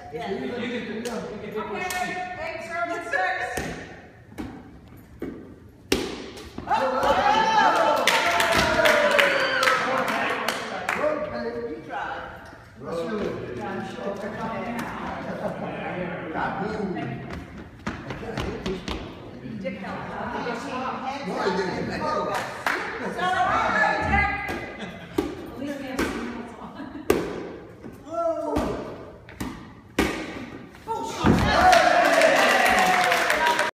Yes. You can do it. Okay, 8 serve at 6. You tried. Let's do it. I'm sure. God, Dick, no. no, I didn't.